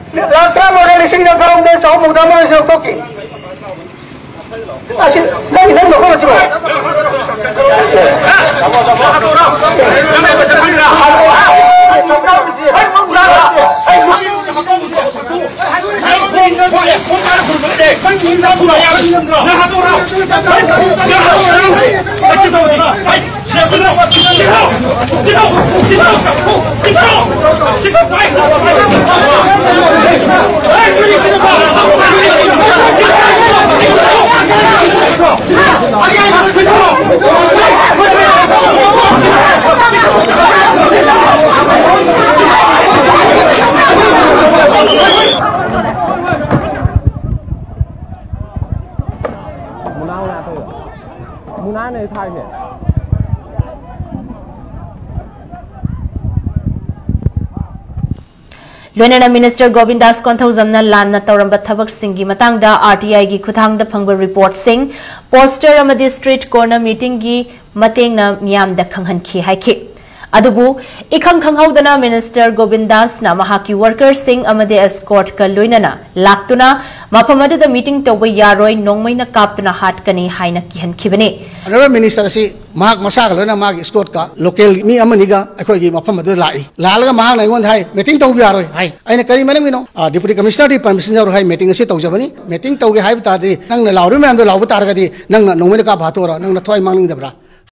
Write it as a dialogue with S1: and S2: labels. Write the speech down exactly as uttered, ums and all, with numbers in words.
S1: Lantra mo lising na karon din sa umong damo sa toki. Asin, dali lang mo ko sino.
S2: Muna này thay nhỉ?
S3: Loinana Minister Govindas Konthojam na lan na tawramba thabak singi matangda R T I gi khuthangda phangba report sing poster amadi street corner meeting gi mateng na miyam da khanghan khi haikhi adubu ikhang khanghaudana Minister Govindas na mahaki worker sing amade escort ka loinana laktuna maphamadu da meeting tawba yaroi nongmai na kaptuna hat kani haina kihan khibani
S4: Honorable Minister si mahak masak lona mag escort ka local mi amaniga akhoi gi maphamadu lai lalaga mahak na ngon hai meeting tawbi yaroi hai aina kari manam gino deputy commissioner di permission jaru hai meeting si tawjabani meeting tawge hai ta di nang na lawru me am do lawu tar ga di nang na nongmai ka bhatora nang na thoi mangling dabra